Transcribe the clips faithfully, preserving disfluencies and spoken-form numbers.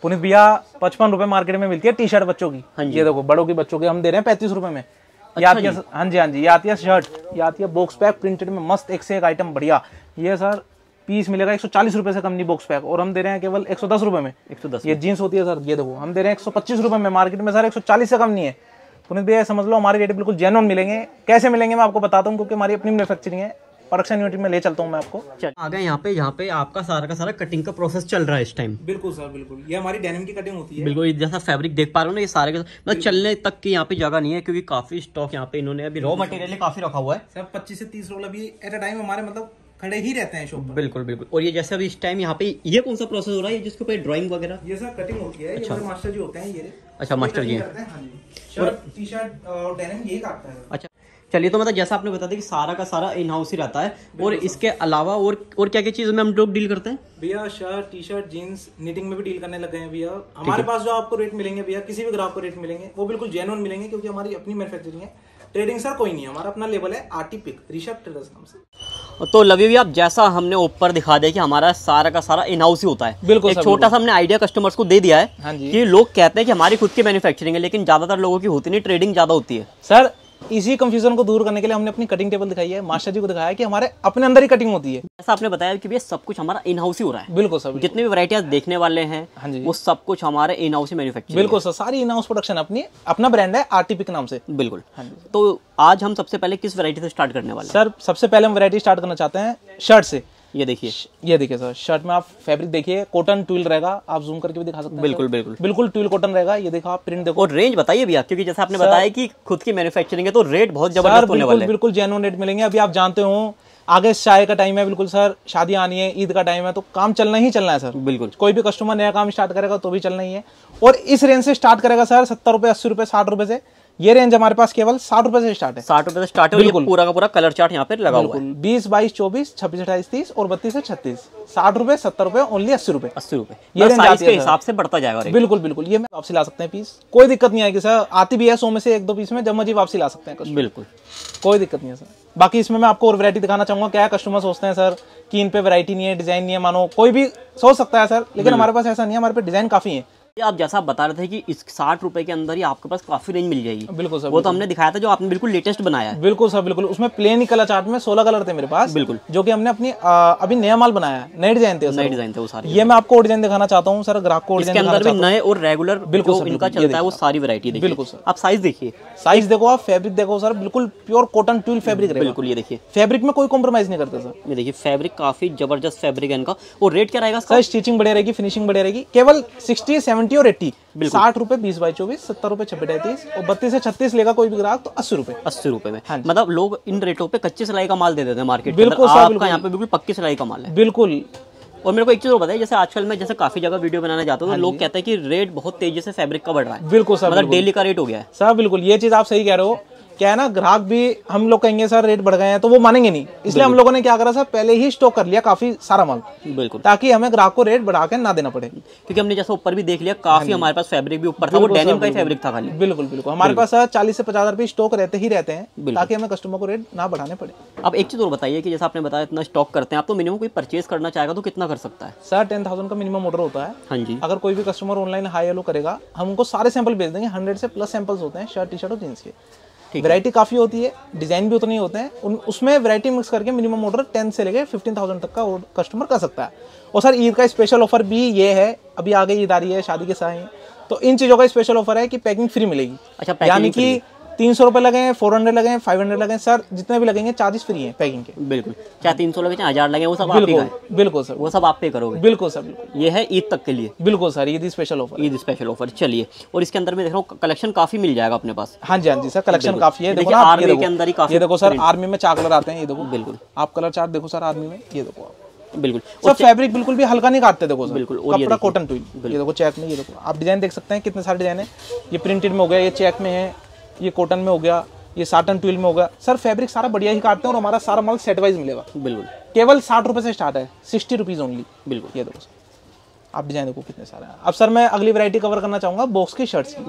पुनीत भैया पचपन रुपए मार्केट में मिलती है टी शर्ट बच्चों की। हाँ ये देखो बड़ों की बच्चों की हम दे रहे हैं पैंतीस रुपए में। ये आती है, हाँ जी हाँ जी, ये आती है शर्ट, ये आती है बॉक्स पैक प्रिंटेड में मस्त, एक से एक आइटम बढ़िया। ये सर पीस मिलेगा एक सौ चालीस रुपए से कम नहीं बॉक्स पैक, और हम दे रहे हैं केवल एक सौ दस रुपए में। एक सौ दस ये जीन्स होती है सर, ये देखो हम दे रहे हैं एक सौ पच्चीस रुपए में, मार्केट में सर एक सौ चालीस से कम नहीं है। पुनीत भैया समझ लो हमारे रेट बिल्कुल जेन्युइन मिलेंगे। कैसे मिलेंगे मैं आपको बताता हूँ, क्योंकि हमारी अपनी मैन्युफैक्चरिंग है, प्रोडक्शन यूनिट में ले चलता हूँ मैं आपको। आ गए यहाँ पे, यहाँ पे आपका सारा का सारा कटिंग का प्रोसेस चल रहा है इस टाइम। बिल्कुल सर बिल्कुल, ये हमारी डेनिम की कटिंग होती है। बिल्कुल जैसा फैब्रिक देख पा रहे हो ना, ये सारे का मतलब चलने तक की यहाँ पे जगह नहीं है, क्योंकि काफी स्टॉक यहाँ पे इन्होंने अभी रॉ मटेरियल काफी रखा हुआ है। सर पच्चीस से तीस रोल अभी एट अ टाइम हमारे मतलब खड़े ही रहते हैं शॉप पर। बिल्कुल बिल्कुल। और ये जैसे अभी इस टाइम यहाँ पे ये कौन सा प्रोसेस हो रहा है जिसके ऊपर ड्राइंग वगैरह? ये सर कटिंग होती है। अच्छा। ये मास्टर जी होते हैं ये। अच्छा master ji. Shirt T shirt और डेनिम यही काटता है। अच्छा चलिए, तो मतलब जैसा आपने बता दिया कि सारा का सारा इन हाउस ही रहता है, और इसके अलावा और और क्या क्या चीजों में हम लोग डील करते हैं भैया? Shirt T shirt jeans knitting में भी डील करने लगे हैं भैया। हमारे पास जो आपको रेट मिलेंगे भैया, किसी भी ग्राहक को रेट मिलेंगे वो बिल्कुल जेन्युइन मिलेंगे, क्योंकि हमारी अपनी मैन्युफैक्चरिंग है। ट्रेडिंग सर कोई नहीं है, हमारा अपना लेबल है आर्टिपिक ऋषभ ट्रेडर्स नाम से। तो लवी भी आप जैसा हमने ऊपर दिखा दिया कि हमारा सारा का सारा इन हाउस ही होता है। बिल्कुल एक छोटा सा हमने आइडिया कस्टमर्स को दे दिया है। हाँ जी। कि लोग कहते हैं कि हमारी खुद की मैन्युफैक्चरिंग है, लेकिन ज्यादातर लोगों की होती नहीं, ट्रेडिंग ज्यादा होती है। सर इसी कंफ्यूजन को दूर करने के लिए हमने अपनी कटिंग टेबल दिखाई है, मास्टर जी को दिखाया है कि हमारे अपने अंदर ही कटिंग होती है। जैसा आपने बताया कि भैया सब कुछ हमारा इन हाउस ही हो रहा है। बिल्कुल सर, जितने भी वैरायटी देखने वाले हैं हाँ जी, वो सब कुछ हमारे इन हाउस ही मैन्युफैक्चरिंग। बिल्कुल सर, सारी इन हाउस प्रोडक्शन अपनी, अपना ब्रांड है आर्टिपिक नाम से। बिल्कुल। हाँ जी। तो आज हम सबसे पहले किस वैरायटी से स्टार्ट करने वाले हैं? सर सबसे पहले हम वैरायटी स्टार्ट करना चाहते हैं शर्ट से। ये देखिए, ये देखिए सर, शर्ट में आप फैब्रिक देखिए, कॉटन ट्विल रहेगा, आप जूम करके भी दिखा सकते हैं। बिल्कुल बिल्कुल बिल्कुल ट्विल कॉटन रहेगा। ये देखो आप प्रिंट देखो। और रेंज बताइए भैया, क्योंकि जैसा आपने बताया कि खुद की मैन्युफैक्चरिंग है तो रेट बहुत जबरदस्त होने वाले हैं। बिल्कुल जेन्युइन रेट मिलेंगे। अभी आप जानते हो आगे चाय का टाइम है, बिल्कुल सर शादी आनी है, ईद का टाइम है, तो काम चलना ही चलना है सर। बिल्कुल, कोई भी कस्टमर नया काम स्टार्ट करेगा तो भी चलना ही है, और इस रेंज से स्टार्ट करेगा सर सत्तर रुपए अस्सी रुपए साठ रुपए से। ये रेंज हमारे पास केवल साठ रुपए से स्टार्ट है। साठ रुपए से स्टार्ट है। ये पूरा का पूरा कलर चार्ट यहाँ पे लगा हुआ है। बीस बाईस चौबीस छब्बीस अट्ठाईस तीस और बत्तीस से छत्तीस, साठ रुपए सत्तर रुपए ओनली अस्सी रुपए अस्सी रुपए ये साइज के हिसाब से बढ़ता जाएगा। बिल्कुल बिल्कुल, ये वापसी ला सकते हैं पीस, कोई दिक्कत नहीं आएगी सर। आती भी है सौ में से एक दो पीस में, जब मर्जी वापसी ला सकते हैं। बिल्कुल कोई दिक्कत नहीं है सर। बाकी इसमें मैं आपको और वैरायटी दिखाना चाहूंगा। क्या कस्टमर सोचते हैं सर कि इन पे वैरायटी नहीं है, डिजाइन नहीं है, मानो कोई भी सोच सकता है सर, लेकिन हमारे पास ऐसा नहीं है, हमारे पास डिजाइन काफी है। आप जैसा आप बता रहे थे कि इस साठ रुपए के अंदर ही आपके पास काफी रेंज मिल जाएगी। बिल्कुल सर, वो तो हमने दिखाया था जो आपने बिल्कुल लेटेस्ट बनाया है। बिल्कुल सर बिल्कुल, उसमें प्लेन ही कलर चार्ट में सोलह कलर थे मेरे पास। बिल्कुल, जो कि हमने अपनी आ, अभी नया माल बनाया है, नए डिजाइन थे, नए डिजाइन थे वो सारे। ये मैं आपको डिजाइन दिखाना चाहता हूँ सर, ग्राहक को इसके अंदर भी नए और रेगुलर बिल्कुल इनका चलता है वो सारी वैरायटी देखिए। बिल्कुल सर, आप साइज देखिए, साइज देखो, आप फैब्रिक देखो सर, बिल्कुल प्योर कॉटन ट्विल फैब्रिक रहेगा। बिल्कुल, ये देखिए फैब्रिक में कोई कॉम्प्रोमाइज नहीं करते सर। ये देखिए फैब्रिक काफी जबरदस्त फैब्रिक है इनका। और रेट क्या रहेगा सर? स्टिचिंग बढ़िया रहेगी, फिनिशिंग बढ़िया रहेगी। केवल सिक्सटी सेवेंटी और एट्टी, साठ रुपए बीस बाई चौबीस, सत्तर रुपए छब्बीस तैतीस और बत्तीस से छत्तीस लेगा कोई भी ग्राहक तो अस्सी रुपए अस्सी रुपए में। मतलब लोग इन रेटों पे कच्ची सिलाई का माल दे देते हैं मार्केट में। बिल्कुल सर, आपका यहाँ पे बिल्कुल पक्की सिलाई का माल है। बिल्कुल। और मेरे को एक चीज और बताइए, जैसे आजकल मैं जैसे काफी जगह वीडियो बनाने जाता हूँ तो लोग कहते हैं कि रेट बहुत तेजी से फैब्रिक का बढ़ रहा है। बिल्कुल सर, मतलब डेली का रेट हो गया है सर। बिल्कुल, ये चीज आप सही कह रहे हो। क्या है ना, ग्राहक भी हम लोग कहेंगे सर रेट बढ़ गए हैं तो वो मानेंगे नहीं, इसलिए हम लोगों ने क्या करा सर, पहले ही स्टॉक कर लिया काफी सारा माल। बिल्कुल, ताकि हमें ग्राहक को रेट बढ़ा के ना देना पड़े। क्योंकि हमने जैसा ऊपर भी देख लिया काफी हमारे पास फैब्रिक भी ऊपर था, वो डेनिम का ही फैब्रिक था खाली। बिल्कुल बिल्कुल, हमारे पास सर चालीस से पचास रुपए स्टॉक रहते ही रहते हैं, ताकि हमें कस्टमर को रेट ना बढ़ाने पड़े। अब एक चीज और बताइए कि जैसा आपने बताया इतना स्टॉक करते हैं आप, तो मिनिमम कोई परचेज करना चाहेगा तो कितना कर सकता है? सर टेन थाउजेंड का मिनिमम ऑर्डर होता है। हाँ जी। अगर कोई भी कस्टमर ऑनलाइन हाई हेलो करेगा, हम उनको सारे सैंपल भेज देंगे। हंड्रेड से प्लस सैंपल्स होते हैं शर्ट टी शर्ट और जींस के। वैरायटी काफी होती है, डिजाइन भी उतने ही होते हैं, उन उसमें वैरायटी मिक्स करके मिनिमम ऑर्डर टेन से लेके फिफ्टीन थाउजेंड तक का कस्टमर कर सकता है। और सर ईद का स्पेशल ऑफर भी ये है, अभी आगे ईद आ रही है, शादी के साथ, तो इन चीजों का स्पेशल ऑफर है कि पैकिंग फ्री मिलेगी। अच्छा, यानी कि तीन सौ रुपए लगे, फोर हंड्रेड लगे, फाइव हंड्रेड लगे, सर जितने भी लगेंगे चार्जेस फ्री हैं पैकिंग के। बिल्कुल, चाहे तीन सौ लगे चाहे हजार लगे, वो सब आप पे। बिल्कुल सर, वो सब आप पे करोगे। बिल्कुल सर, बिल्कुल। ये है ईद तक के लिए। बिल्कुल sir, Eid special offer. Eid special offer. चलिए, और इसके अंदर में देख रहा हूँ कलेक्शन काफी मिल जाएगा अपने पास। हाँ जी, हाँ जी सर, कलेक्शन काफी है। देखो आर्मी के अंदर ही काफी। ये देखो सर, आर्मी में चार कलर आते हैं, ये देखो। बिल्कुल, आप कलर चार्ट देखो सर आर्मी में, ये देखो आप। बिल्कुल सर, फैब्रिक बिल्कुल भी हल्का नहीं काटते, देखो सर। बिल्कुल, कपड़ा कॉटन ट्विल। ये देखो चेक में, ये देखो आप डिजाइन देख सकते हैं, कितने सारे डिजाइन है। ये प्रिंटेड में हो गया, ये चेक में है, ये कॉटन में हो गया, ये साटन ट्विल में होगा। सर फैब्रिक सारा बढ़िया ही काटते हैं और हमारा सारा माल सेट वाइज मिलेगा। बिल्कुल, केवल साठ रुपए से स्टार्ट है, सिक्सटी रुपीज ओनली। बिल्कुल, ये देखो सर, आप डिजाइन देखो कितने सारे हैं। अब सर मैं अगली वैरायटी कवर करना चाहूंगा बॉक्स की शर्ट्स की। बॉक्स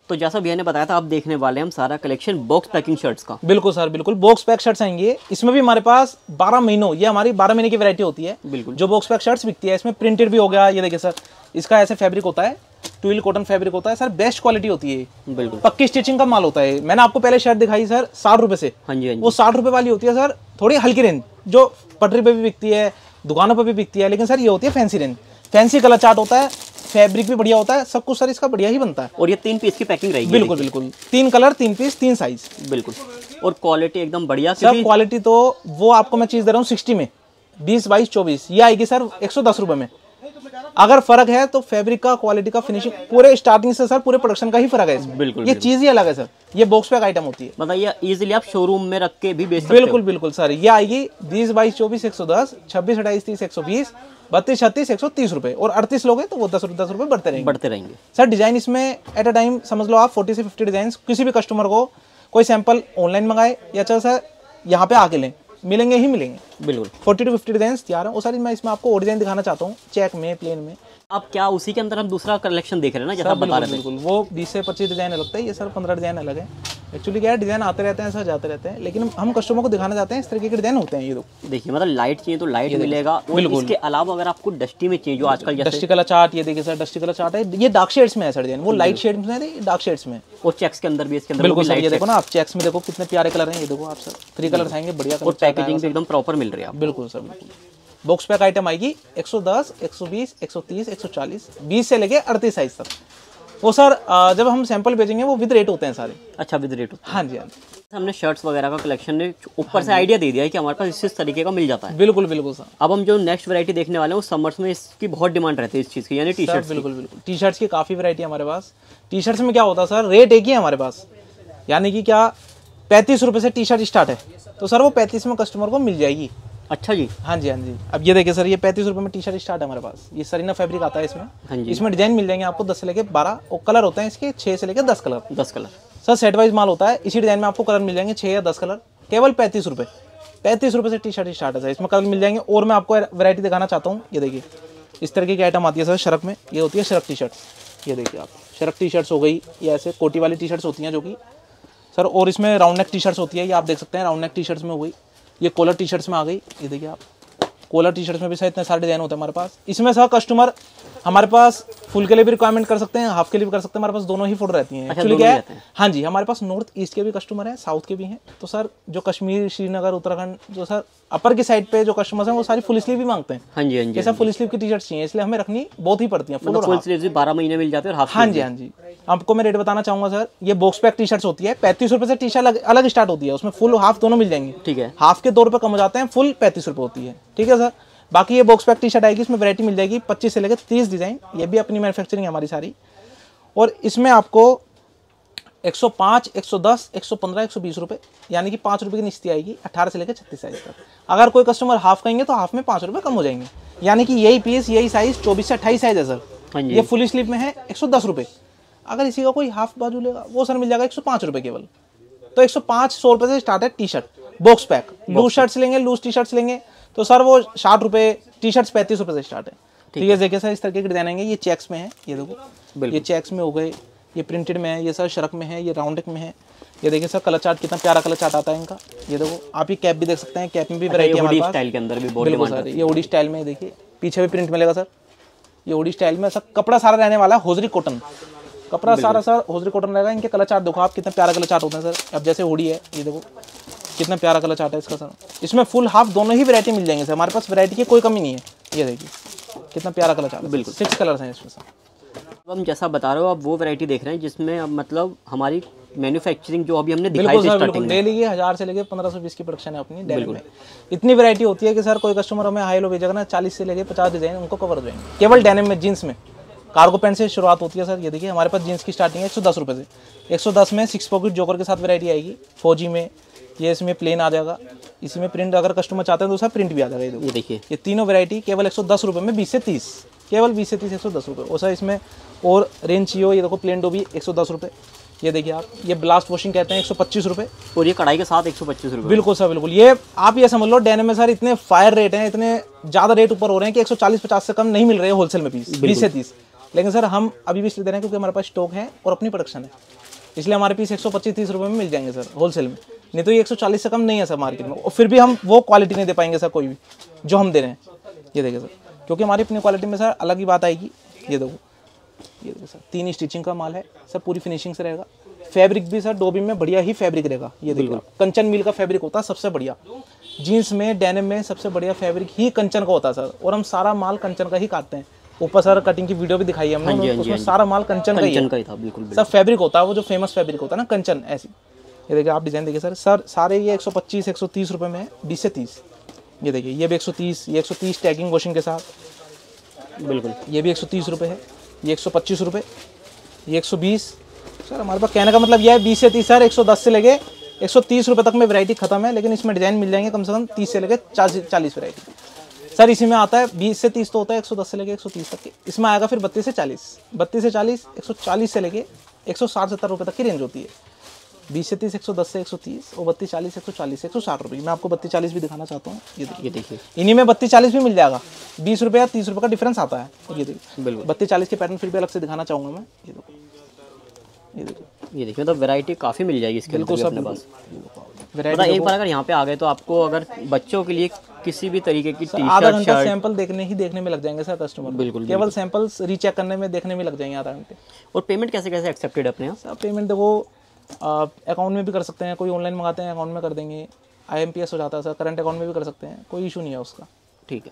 तो जैसा भैया ने बताया था, आप देखने वाले हैं हम सारा कलेक्शन बॉक्स पैकिंग शर्ट्स का। बिल्कुल सर, बिल्कुल बॉक्स पैक शर्ट्स आएंगे। इसमें भी हमारे पास बारह महीनों, ये हमारी बारह महीने की वैरायटी होती है बिल्कुल, जो बॉक्स पैक शर्ट्स बिकती है। इसमें प्रिंटेड भी हो गया, ये देखिए सर, इसका ऐसे फैब्रिक होता है, ट्विल कॉटन फैब्रिक होता है सर, बेस्ट क्वालिटी होती है, बिल्कुल पक्की स्टिचिंग का माल होता है। मैंने आपको पहले शर्ट दिखाई सर साठ रुपए से, हाँ जी, हाँ जी। वो साठ रुपए वाली होती है सर, थोड़ी हल्की रेंज, जो पटरी पे भी बिकती है, दुकानों पर भी बिकती है, लेकिन सर ये होती है fancy range. Fancy colour chart होता है, फैब्रिक भी बढ़िया होता है, सब कुछ सर इसका बढ़िया ही बनता है। और ये तीन पीस की पैकिंग रहेगी। बिल्कुल बिल्कुल, तीन कलर, तीन पीस, तीन साइज। बिल्कुल, और क्वालिटी एकदम बढ़िया सर। क्वालिटी तो वो आपको मैं चीज दे रहा हूँ सिक्सटी में, बीस बाईस चौबीस, ये आएगी सर एक सौ दस रुपए में। अगर फर्क है तो फैब्रिक का, क्वालिटी का, फिनिशिंग, पूरे स्टार्टिंग से सर पूरे प्रोडक्शन का ही फर्क है इसमें। बिल्कुल, ये चीज ही अलग है सर, ये बॉक्स पैक आइटम होती है। मतलब ये इजीली आप शोरूम में रख के भी बेच सकते हो। बिल्कुल बिल्कुल सर, ये आएगी बीस बाईस चौबीस एक सौ दस, छब्बीस अट्ठाईस तीस एक सौ बीस, बत्तीस छत्तीस एक सौ तीस रुपए, और अड़तीस लोगे तो वो दस दस रुपए बढ़ते रहेंगे बढ़ते रहेंगे सर। डिजाइन इसमें एट अ टाइम समझ लो आप चालीस से पचास डिजाइन, किसी भी कस्टमर को कोई सैंपल ऑनलाइन मंगाए या चल सर यहाँ पे आके लें, मिलेंगे ही मिलेंगे। बिल्कुल, चालीस टू पचास डिजाइन तैयार है। और सर मैं इसमें आपको और डिजाइन दिखाना चाहता हूँ, चेक में, प्लेन में। अब क्या उसी के अंदर हम दूसरा कलेक्शन देख रहे हैं ना, जैसा आप बता रहे थे। बिल्कुल, वो बीस से पच्चीस डिजाइन लगता है, ये सर पंद्रह डिजाइन अलग है। एक्चुअली क्या है, डिजाइन आते रहते हैं सर, जाते रहते हैं, लेकिन हम कस्टमर को दिखाना चाहते हैं इस तरीके के डिजाइन होते हैं ये। तो देखिए, मतलब लाइट चाहिए तो लाइट मिलेगा, और इसके अलावा अगर आपको डस्टी में चाहिए, जो आजकल जैसे डस्टी कलर चार्ट, ये देखिए सर डस्टी कलर चार्ट है, ये डार्क शेड्स में है सर डिजाइन, वो लाइट शेड्स में है, डार्क शेड्स में, और चेक्स के अंदर भी, इसके अंदर बिल्कुल सर। ये देखो ना आप, चेक्स में देखो कितने प्यारे कलर हैं, ये देखो आप सर, थ्री कलर्स आएंगे, बढ़िया कलर, और पैकेजिंग भी एकदम प्रॉपर मिल रही है। बिल्कुल सर, बिल्कुल। बॉक्स पैक आइटम आएगी एक सौ दस, एक सौ बीस, एक सौ तीस, एक सौ चालीस, बीस से लेके अड़तीस साइज तक। वो सर जब हम सैंपल भेजेंगे वो विद रेट होते हैं सारे। अच्छा, विद रेट? हाँ जी, हाँ जी। हमने शर्ट्स वगैरह का कलेक्शन ने ऊपर से आइडिया दे दिया है कि हमारे पास इस तरीके का मिल जाता है। बिल्कुल बिल्कुल सर। अब हम जो नेक्स्ट वैरायटी देखने वाले हैं, वो समर्स में इसकी बहुत डिमांड रहती है इस चीज़ की, यानी टी शर्ट्स। बिल्कुल बिल्कुल, टी शर्ट्स की काफ़ी वैरायटी है हमारे पास। टी शर्ट्स में क्या होता है सर, रेट एक ही है हमारे पास, यानी कि क्या पैंतीस रुपये से टी शर्ट स्टार्ट है, तो सर वो पैंतीस में कस्टमर को मिल जाएगी। अच्छा जी। हाँ जी, हाँ जी। अब ये देखिए सर, ये पैंतीस रुपये में टी शर्ट स्टार्ट है हमारे पास, ये सरीना फैब्रिक आता है इसमें। हाँ जी। इसमें डिजाइन मिल जाएंगे आपको दस से लेके बारह, और कलर होते हैं इसके छः से लेकर दस कलर। दस कलर सर सेट वाइज माल होता है, इसी डिजाइन में आपको कलर मिल जाएंगे छः या दस कलर, केवल पैंतीस रुपये। पैंतीस रुपये से टी शर्ट स्टार्ट है सर, इसमें कलर मिल जाएंगे। और मैं आपको वैरायटी दिखाना चाहता हूँ, ये देखिए इस तरीके की आइटम आती है सर शर्क में, ये होती है शर्क टी शर्ट। ये देखिए आप, शर्क टी शर्ट्स हो गई, ये ऐसे कोटी वाली टी शर्ट्स होती हैं जो कि सर, और इसमें राउंड नेक टी शर्ट्स होती है, ये आप देख सकते हैं राउंड नेक टी शर्ट्स में हो गई, ये कॉलर टी शर्ट्स में आ गई। ये देखिए आप, कॉलर टी शर्ट्स में भी सर इतने सारे डिजाइन होते हैं हमारे पास। इसमें सर कस्टमर हमारे पास फुल के लिए भी रिक्वायरमेंट कर सकते हैं, हाफ के लिए भी कर सकते हैं, हमारे पास दोनों ही फुल रहती हैं। एक्चुअली क्या है, हाँ जी, हमारे पास नॉर्थ ईस्ट के भी कस्टमर हैं, साउथ के भी हैं। तो सर जो कश्मीर, श्रीनगर, उत्तराखंड, जो सर अपर की साइड पे जो कस्टमर्स हैं, वो सारी फुल स्लीव भी मांगते हैं। हाँ जी, हाँ जी। ऐसा फुल स्लीव की टी शर्ट चाहिए, इसलिए हमें रखनी बहुत ही पड़ती है। फुल फुल स्लीव भी बारह महीने मिल जाते हैं, और हाफ। हाँ जी, हाँ जी। आपको मैं रेट बताना चाहूंगा सर, ये बॉक्स पैक टी शर्ट्स होती है, पैंतीस रुपए से टी शर्ट अलग स्टार्ट होती है, उसमें फुल हाफ दोनों मिल जाएंगे। ठीक है। हाफ के दो रुपए कम हो जाते हैं, फुल पैंतीस रुपए होती है। ठीक है सर। बाकी ये बॉक्स पैक टी शर्ट आएगी, इसमें वैरायटी मिल जाएगी पच्चीस से लेकर तीस डिजाइन, ये भी अपनी मैन्युफैक्चरिंग है हमारी सारी। और इसमें आपको एक सौ पाँच, एक सौ दस, एक सौ पंद्रह, एक सौ बीस रुपए, यानी कि पाँच रुपए की निश्चित आएगी अठारह से लेकर छत्तीस साइज तक। अगर कोई कस्टमर हाफ कहेंगे तो हाफ में पाँच रुपए कम हो जाएंगे, यानी कि यही पीस, यही साइज चौबीस से अट्ठाईस साइज है सर। हाँ जी। ये फुल स्लीव में है एक सौ दस रुपये। अगर इसी का कोई हाफ बाजू लेगा वो सर मिल जाएगा एक सौ पाँच रुपये केवल। तो एक सौ पाँच सौ रुपये से स्टार्ट है T shirt box pack. Loose shirts लेंगे, लूज टी शर्ट्स लेंगे तो सर वो साठ रुपये, टी शर्ट्स पैंतीस रुपये से स्टार्ट है। ठीक है, देखिए सर इस तरीके के डिजाइन आएंगे, ये चेक्स में है, ये देखो ये चेक्स में हो गए, ये प्रिंटेड में है, ये सर शर्क में है, ये राउंड नेक में है। ये देखिए सर कलर चार्ट, कितना प्यारा कलर चार्ट आता है इनका। ये देखो आप ये कैप भी देख सकते हैं, कैप में भी वैरायटी हमारे पास। स्टाइल के अंदर भी बहुत बिल्कुल सर, ये ओडी स्टाइल में देखिए, पीछे भी प्रिंट मिलेगा सर। ये ओडी स्टाइल में सर कपड़ा सारा रहने वाला है होजरी कॉटन, कपड़ा सारा सर होजरी कॉटन रहेगा। इनके कलर चार्ट देखो आप, कितना प्यारा कलर चार्ट होता है सर। अब जैसे ओडी है, ये देखो कितना प्यारा कलर चार्ट है इसका सर। इसमें फुल हाफ दोनों ही वैरायटी मिल जाएंगे सर, हमारे पास वैरायटी की कोई कमी नहीं है। ये देखिए कितना प्यारा कलर चार्ट है, बिल्कुल सिक्स कलर्स हैं इसमें सर। अब हम जैसा बता रहे हो, आप वो वैरायटी देख रहे हैं जिसमें अब मतलब हमारी मैन्युफैक्चरिंग जो अभी हमने दिखाई थी स्टार्टिंग में, डेली ये हजार से लेके पंद्रह सौ बीस की प्रोडक्शन है अपनी डेली में। इतनी वैरायटी होती है कि सर कोई कस्टमर हमें हाई लो भेजेगा ना, चालीस से लेके पचास डिजाइन उनको कवर हो जाएंगे केवल डेनिम में, जींस में। कार्गो पैंट से शुरुआत होती है सर। ये देखिए हमारे पास जींस की स्टार्टिंग है एक सौ दस रुपये से। एक सौ दस में सिक्स पॉकेट जोकर के साथ वैरायटी आएगी, फौजी में, ये इसमें प्लेन आ जाएगा, इसी में प्रिंट अगर कस्टमर चाहते हैं तो सर प्रिंट भी आ जाएगा। ये देखिए ये तीनों वैरायटी केवल एक सौ दस रुपये में, बीस से तीस, केवल बीस से तीस, एक सौ दस रुपये। और सर इसमें और रेंज चाहिए, ये देखो प्लेन डोबी एक सौ दस रुपये। ये देखिए आप, ये ब्लास्ट वॉशिंग कहते हैं एक सौ पच्चीस रुपये, और ये कढ़ाई के साथ एक सौ पच्चीस रुपये। बिल्कुल सर, बिल्कुल। ये आप ये समझ लो डेनिम में सर इतने फायर रेट हैं, इतने ज़्यादा रेट ऊपर हो रहे हैं कि एक सौ चालीस पचास से कम नहीं मिल रहे हैं होलसेल में पीस, बीस से तीस। लेकिन सर हम अभी भी इसलिए दे रहे हैं क्योंकि हमारे पास स्टॉक है और अपनी प्रोडक्शन है, इसलिए हमारे पीस एक सौ पच्चीस तीस रुपये में मिल जाएंगे सर होलसेल में, नहीं तो ये एक सौ चालीस से कम नहीं है सर मार्केट में, और फिर भी हम वो क्वालिटी नहीं दे पाएंगे सर कोई भी जो हम दे रहे हैं। ये देखिए सर, क्योंकि हमारी अपनी क्वालिटी में सर अलग ही बात आएगी। ये देखो, ये देखो सर, तीन स्टिचिंग का माल है सर, पूरी फिनिशिंग से रहेगा। फैब्रिक भी सर डोबी में बढ़िया ही फैब्रिक रहेगा। ये देखो कंचन मिल का फैब्रिक होता है सबसे बढ़िया, जीन्स में डेनिम में सबसे बढ़िया फैब्रिक ही कंचन का होता है सर, और हम सारा माल कंचन का ही काटते हैं। ऊपर सर कटिंग की वीडियो भी दिखाई है हमने, उसमें सारा माल कंचन का ही है था, बिल्कुल सर। फैब्रिक होता है वो जो फेमस फैब्रिक होता है ना कंचन, ऐसी। ये देखिए आप डिजाइन देखिए सर, सर सारे ये एक सौ पच्चीस एक सौ तीस रुपये में है, बीस से तीस। ये देखिए ये भी एक सौ तीस, ये एक सौ तीस टैगिंग वॉशिंग के साथ, बिल्कुल। ये भी एक सौ तीस रुपये है, ये एक सौ पच्चीस रुपये, ये एक सौ बीस। सर हमारे पास कहने का मतलब यह है बीस से तीस सर, एक सौ दस से लेके एक सौ तीस रुपये तक में वैरायटी खत्म है, लेकिन इसमें डिजाइन मिल जाएंगे कम से कम तीस से लेके चालीस वैरायटी सर। इसी में आता है बीस से तीस तो होता है, एक सौ दस से लेके एक सौ तीस तक के। इसमें आएगा फिर बत्तीस से चालीस, बत्तीस से चालीस, एक सौ चालीस से लेके एक सौ साठ सत्तर रुपये तक की रेंज होती है। बीस से तीस, एक सौ दस से एक सौ तीस, और बत्तीस चालीस, एक सौ चालीस, एक सौ साठ रुपये। मैं आपको बत्तीस चालीस भी दिखाना चाहता हूँ। ये देखिए, देखिए इन्हीं में बत्तीस चालीस भी मिल जाएगा, बीस रुपये या तीस रुपये का डिफरेंस आता है। ये देखिए बिल्कुल बत्तीस चालीस के पैटर्न फिर भी अलग से दिखाना चाहूँगा मैं। ये देखो, ये देखिए, ये देखिए मतलब वैरायटी काफ़ी मिल जाएगी इसके बिल्कुल अपने पास। वैरायटी एक बार अगर यहाँ पे आ गए तो आपको अगर बच्चों के लिए किसी भी तरीके की टी आधा शर्ट घंटा सैंपल देखने ही देखने में लग जाएंगे सर कस्टमर, बिल्कुल केवल सैंपल्स रीचेक करने में देखने में लग जाएंगे आधा घंटे। और पेमेंट कैसे कैसे एक्सेप्टेड अपने यहाँ? सर पेमेंट देखो अकाउंट में भी कर सकते हैं, कोई ऑनलाइन मंगाते हैं अकाउंट में कर देंगे, आई एम पी एस हो जाता है सर, करंट अकाउंट में भी कर सकते हैं, कोई इशू नहीं है उसका। ठीक है,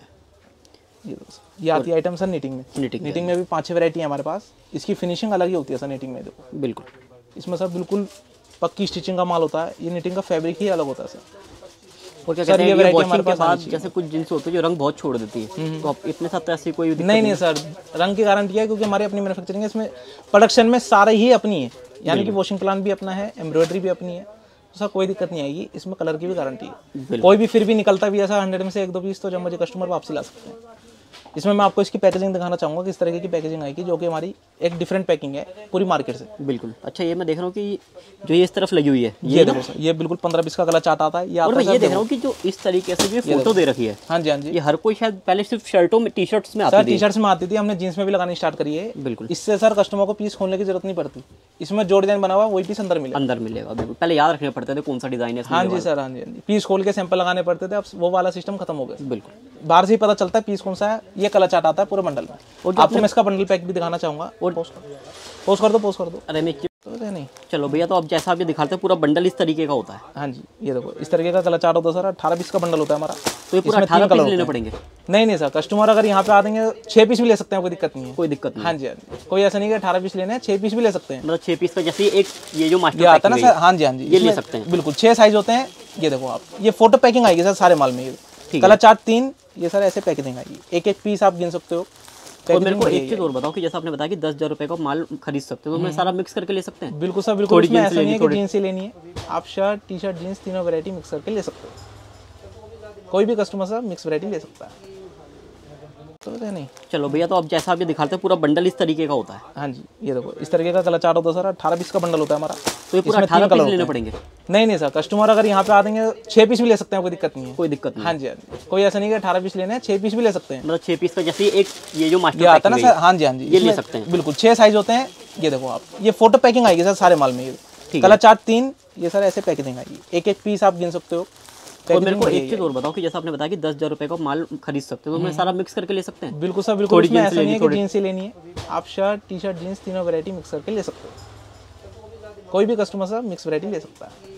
ये ये आती है आइटम सर नीटिंग में। नीटिंग नीटिंग में भी पाँच छः वैरायटी है हमारे पास, इसकी फिनिशिंग अलग ही होती है सर नीटिंग में। देखो बिल्कुल इसमें सर बिल्कुल पक्की स्टिचिंग का माल होता है, ये नीटिंग का फैब्रिक ही अलग होता है सर। और क्या कहते हैं, ये वॉशिंग के बाद जैसे कुछ जींस होती है जो रंग बहुत छोड़ देती है, तो आप इतने साथ ऐसी कोई नहीं नहीं सर, रंग की गारंटी है क्योंकि हमारी अपनी मैन्युफैक्चरिंग है, इसमें प्रोडक्शन में सारे ही अपनी है, यानी कि वॉशिंग प्लान भी अपना है, एम्ब्रॉयडरी भी अपनी है, तो सर कोई दिक्कत नहीं आएगी। इसमें कलर की भी गारंटी है, कोई भी फिर भी निकलता भी ऐसा हंड्रेड में से एक दो पीस तो जब मुझे कस्टमर वापसी ला सकते हैं। इसमें मैं आपको इसकी पैकेजिंग दिखाना चाहूँगा, किस तरीके की पैकेजिंग आएगी, जो कि हमारी एक डिफरेंट पैकिंग है पूरी मार्केट से। बिल्कुल। अच्छा ये मैं देख रहा हूँ कि जो ये इस तरफ लगी हुई है, ये, ये देखो सर, ये बिल्कुल पंद्रह बीस का गला चार्ट आता है। ये और मैं ये देख रहा हूँ कि जो इस तरीके से ये फोटो दे रखी है, हाँ जी हाँ जी, ये हर कोई शायद पहले सिर्फ शर्टों में टी शर्ट्स में आती थी, टी शर्ट्स में आती थी, हमने जींस में भी लगानी स्टार्ट करी है। बिल्कुल, इससे सर कस्टमर को पीस खोलने की जरूरत नहीं पड़ती, इसमें जो डिजाइन बना हुआ वही पीस अंदर मिलेगा, अंदर मिलेगा। बिल्कुल, पहले याद रखने पड़ते थे कौन सा डिजाइन है। हाँ जी सर, हाँ जी हाँ जी, पीस खोल के सैंपल लगाने पड़ते थे, अब वो वाला सिस्टम खत्म हो गया। बिल्कुल, बाहर से ही पता चलता है पीस कौन सा है। ये कलर चार्ट आता है पूरे बंडल में, और आपको मैं इसका बंडल पैक भी दिखाना चाहूंगा। और पोस्ट कर दो, पोस्ट कर दो। अरे मैं तो नहीं, चलो भैया, तो अब जैसा आप ये दिखाते हैं पूरा बंडल इस तरीके का होता है। हाँ जी, ये देखो इस तरीके का कलर चार्ट होता है सर, अठारह पीस का बंडल होता है हमारा। तो ये पूरा अठारह पीस लेने पड़ेंगे? नहीं नहीं सर, कस्टमर अगर यहाँ पे आ देंगे छह पीस भी ले सकते हैं, कोई दिक्कत नहीं है। कोई दिक्कत नहीं। हाँ जी हाँ जी, कोई ऐसा नहीं है अठारह पीस लेने हैं, छह पीस भी ले सकते हैं। मतलब छह पीस का जैसे एक ये जो मास्टर आता है ना सर, हाँ जी हाँ जी, ये ले सकते हैं। बिल्कुल छह साइज होते हैं। ये देखो आप, ये फोटो पैकिंग आएगी सर सारे माल में, कलर चार्ट तीन, ये सर ऐसे पैकिंग आएगी, एक एक पीस आप गिन सकते हो। और मेरे को एक चीज और बताओ कि जैसा आपने बताया कि दस हजार रुपए का माल खरीद सकते हो, तो मैं सारा मिक्स करके ले सकते हैं? बिल्कुल सर, बिल्कुल, इसमें ऐसा नहीं है कि जीन्स ही लेनी है, आप शर्ट टी शर्ट जीन्स तीनों वैरायटी मिक्स करके ले सकते हो। कोई भी कस्टमर सर मिक्स वैरायटी ले सकता है, तो नहीं। चलो भैया, तो अब जैसा आप ये दिखाते हैं पूरा बंडल इस तरीके का होता है। हाँ जी, ये देखो इस तरीके का कलर चार्ट होता है सर, अठारह पीस का बंडल होता है हमारा। तो ये पूरा अठारह पीस लेने पड़ेंगे? नहीं नहीं सर, कस्टमर अगर यहाँ पे आ देंगे छह पीस भी ले सकते हैं, कोई दिक्कत नहीं है। कोई दिक्कत नहीं। हाँ जी हाँ जी, कोई ऐसा नहीं है अठारह पीस लेने हैं, छह पीस भी ले सकते हैं। मतलब छह पीस का जैसे एक ये जो मास्टर आता है ना सर, हाँ जी हाँ जी, ये ले सकते हैं। बिल्कुल छह साइज होते हैं। ये देखो आप, ये फोटो पैकिंग आएगी सर सारे माल में, कलर चार्ट तीन, ये सर ऐसे पैकिंग आएगी, एक एक पीस आप गिन सकते हो। और मेरे को एक चीज और बताओ कि जैसा आपने बताया कि दस हजार रुपए का माल खरीद सकते हो, तो मैं सारा मिक्स करके ले सकते हैं? बिल्कुल सर, बिल्कुल, इसमें ऐसा नहीं है कि जीन्स ही लेनी है, आप शर्ट टी शर्ट जीन्स तीनों वैरायटी मिक्स करके ले सकते हो। कोई भी कस्टमर सर मिक्स वैरायटी ले सकता है।